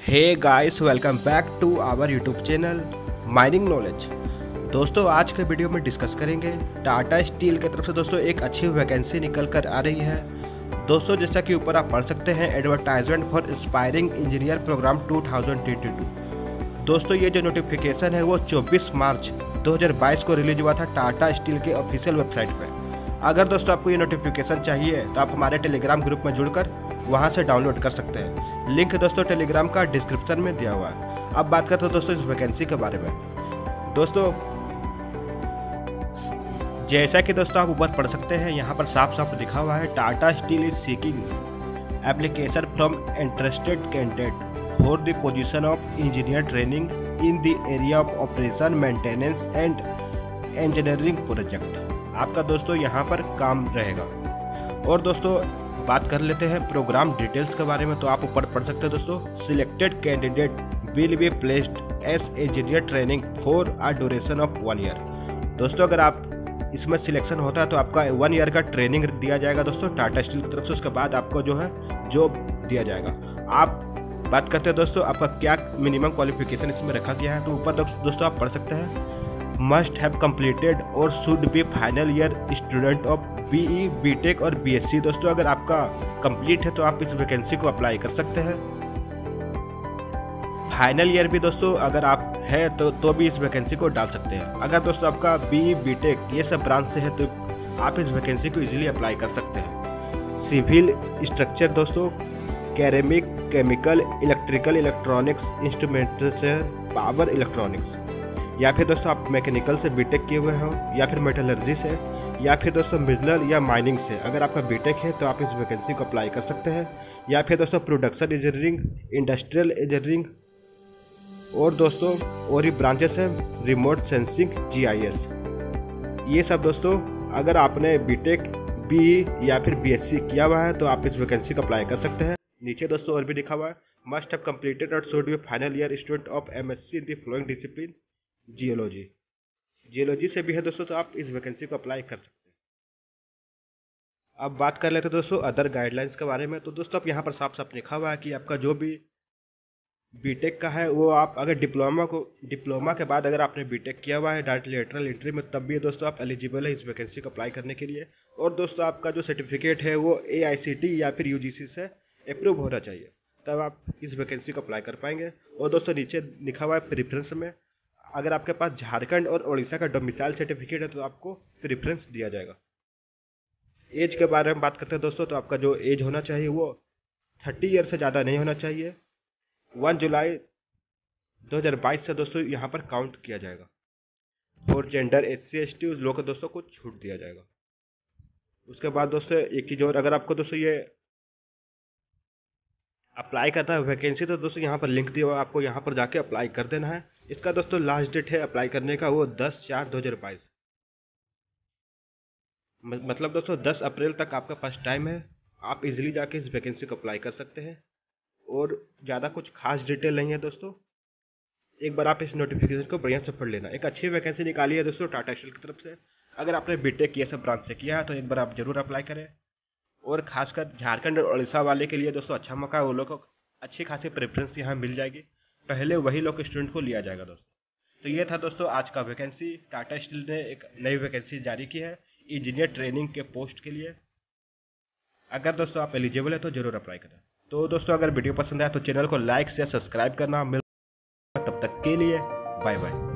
Hey guys, welcome back to our YouTube channel mining knowledge. दोस्तों, आज के video में डिस्कस करेंगे टाटा स्टील की तरफ से दोस्तों एक अच्छी वैकेंसी निकल कर आ रही है। दोस्तों, जैसा कि ऊपर आप पढ़ सकते हैं, advertisement for inspiring engineer program 2022। दोस्तों, ये जो नोटिफिकेशन है वो 24 मार्च 2022 को रिलीज हुआ था टाटा स्टील के ऑफिशियल वेबसाइट पर। अगर दोस्तों आपको ये नोटिफिकेशन चाहिए तो आप हमारे टेलीग्राम ग्रुप में जुड़कर वहाँ से डाउनलोड कर सकते हैं। लिंक दोस्तों टेलीग्राम का डिस्क्रिप्शन में दिया हुआ है। अब बात करते हैं दोस्तों इस वैकेंसी के बारे में। दोस्तों, जैसा कि दोस्तों आप ऊपर पढ़ सकते हैं, यहाँ पर साफ साफ लिखा हुआ है, Tata steel is seeking application from interested candidate for the position of engineer training in the area of operation maintenance and engineering project. आपका दोस्तों यहाँ पर काम रहेगा। और दोस्तों बात कर लेते हैं प्रोग्राम डिटेल्स के बारे में, तो आप ऊपर पढ़ सकते हैं दोस्तों, selected candidate will be placed as engineer training for a duration of 1 year. दोस्तों, अगर आप इसमें सिलेक्शन होता है तो आपका 1 ईयर का ट्रेनिंग दिया जाएगा दोस्तों टाटा स्टील की तरफ से। उसके बाद आपको जो है जॉब दिया जाएगा। आप बात करते हैं दोस्तों आपका क्या मिनिमम क्वालिफिकेशन इसमें रखा गया है, तो ऊपर दोस्तों आप पढ़ सकते हैं, मस्ट हैव कंप्लीटेड और should be final year student of BE, BTech और बीएससी। दोस्तों, अगर आपका कंप्लीट है तो आप इस वैकेंसी को अप्लाई कर सकते हैं। फाइनल ईयर भी दोस्तों अगर आप है तो भी इस वैकेंसी को डाल सकते हैं। अगर दोस्तों आपका बीई, बीटेक ये सब ब्रांच से है तो आप इस वैकेंसी को इजीली अप्लाई कर सकते हैं। सिविल स्ट्रक्चर दोस्तों, ceramic, chemical, electrical, electronics, instrumentation, power electronics, या फिर दोस्तों आप मैकेनिकल से बीटेक किए हुए हो, या फिर मेटलर्जी से, या फिर दोस्तों मिनरल या माइनिंग से। अगर आपका बीटेक है तो आप इस वैकेंसी को अप्लाई कर सकते हैं। या फिर दोस्तों प्रोडक्शन इंजीनियरिंग, इंडस्ट्रियल इंजीनियरिंग, और दोस्तों और ही ब्रांचेस हैं, रिमोट सेंसिंग, जीआईएस। ये सब दोस्तों अगर आपने बीटेक, बीई या फिर बीएससी किया हुआ है तो आप इस वैकेंसी को अप्लाई कर सकते हैं। नीचे दोस्तों और भी लिखा हुआ है, मस्ट हैव कंप्लीटेड और should be final year student of MSc in the following discipline, geology से भी है दोस्तों, तो आप इस वैकेंसी को अप्लाई कर सकते हैं। अब बात कर लेते हैं दोस्तों अदर गाइडलाइंस के बारे में। तो दोस्तों आप यहाँ पर साफ साफ लिखा हुआ है कि आपका जो भी बीटेक का है वो आप अगर डिप्लोमा के बाद अगर आपने बीटेक किया हुआ है डायरेक्ट लेटरल एंट्री में, तब भी दोस्तों आप एलिजिबल है इस वैकेंसी को अप्लाई करने के लिए। और दोस्तों आपका जो सर्टिफिकेट है वो AICTE या फिर UGC से अप्रूव होना चाहिए, तब आप इस वैकेंसी को अप्लाई कर पाएंगे। और दोस्तों नीचे लिखा हुआ है प्रेफरेंस में, अगर आपके पास झारखंड और उड़ीसा का डोमिसाइल सर्टिफिकेट है तो आपको प्रेफरेंस दिया जाएगा। एज के बारे में बात करते हैं दोस्तों, तो आपका जो एज होना चाहिए वो 30 ईयर से ज़्यादा नहीं होना चाहिए। 1 जुलाई 2022 से दोस्तों यहाँ पर काउंट किया जाएगा। फॉर जेंडर SC ST उस लोग को दोस्तों को छूट दिया जाएगा। उसके बाद दोस्तों एक चीज़ और, अगर आपको दोस्तों ये अप्लाई करना है वैकेंसी, तो दोस्तों यहाँ पर लिंक दिया हुआ है, आपको यहाँ पर जाके अप्लाई कर देना है। इसका दोस्तों लास्ट डेट है अप्लाई करने का वो 10/4/2022, मतलब दोस्तों 10 अप्रैल तक आपका पास टाइम है। आप इजीली जाके इस वैकेंसी को अप्लाई कर सकते हैं। और ज़्यादा कुछ खास डिटेल नहीं है दोस्तों, एक बार आप इस नोटिफिकेशन को बढ़िया से पढ़ लेना। एक अच्छी वैकेंसी निकाली है दोस्तों टाटा स्टील की तरफ से। अगर आपने बीटेक ये सब ब्रांच से किया है तो एक बार आप जरूर अप्लाई करें। और खासकर झारखंड और उड़ीसा वाले के लिए दोस्तों अच्छा मौका है, वो लोग को अच्छी खासी प्रेफरेंस यहाँ मिल जाएगी। पहले वही लोग स्टूडेंट को लिया जाएगा दोस्तों। तो ये था दोस्तों आज का वैकेंसी। टाटा स्टील ने एक नई वैकेंसी जारी की है इंजीनियर ट्रेनिंग के पोस्ट के लिए। अगर दोस्तों आप एलिजिबल है तो जरूर अप्लाई करें। तो दोस्तों अगर वीडियो पसंद आया तो चैनल को लाइक से सब्सक्राइब करना। तब तक के लिए बाय बाय।